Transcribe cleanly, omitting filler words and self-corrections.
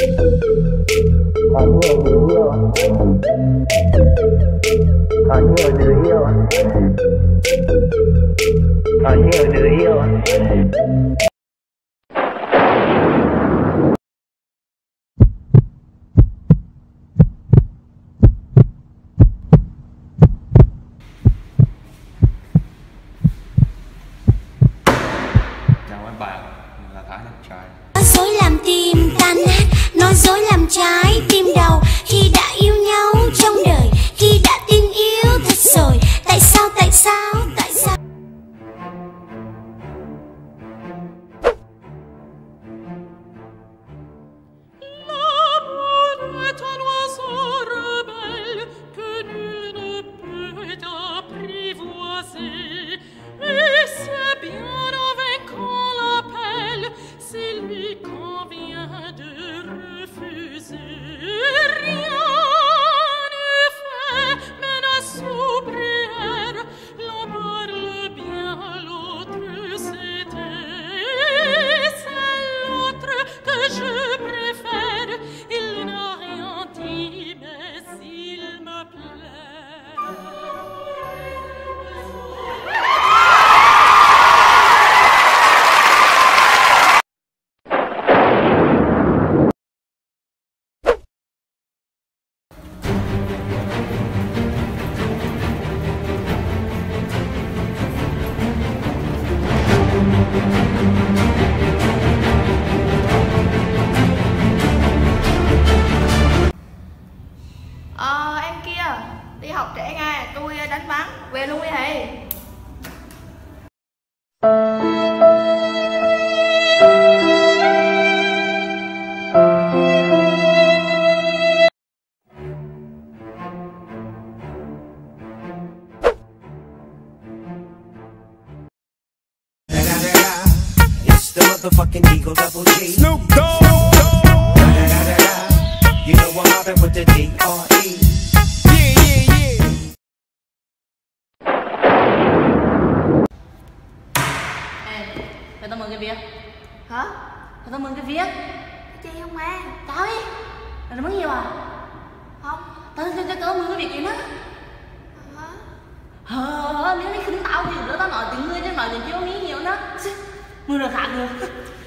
Có nhiều người yêu, có nhiều đứa yêu, có nhiều đứa yêu. Chào các bạn, mình là Thái Đẹp Trai. Nói dối làm tim tan nát, nói dối làm trái tim đau. Khi đã yêu nhau trong đời, khi đã tin yêu thật rồi. Tại sao, tại sao, tại sao? L'amour est un oiseau rebelle que nul ne peut apprivoiser. Et c'est bien en vainquant l'appel, s'il lui convient de refuser. Rien ne fait menace ou prière, l'un parle bien, l'autre s'éteint. C'est l'autre que je préfère, il n'a rien dit, mais il me plaît. Em kia, đi học trễ nghe, tôi đánh vắng, về luôn đi thầy. It's the motherfucking Eagle Double G. Snoop Dogg. You know I'm mobbing with the D.R.E. Yeah, yeah, yeah. Ê, cho tao mượn cái viết. Hả? Cho tao mượn cái viết. Chị không nghe. Tao đi. Là nó mượn nhiều à? Không. Tao mượn cái việc gì đó. Hả? Nếu mày khinh tao thì đỡ tao nói tiếng người chứ nói tiếng chiếu mí nhiều đó. Mượn được khác được.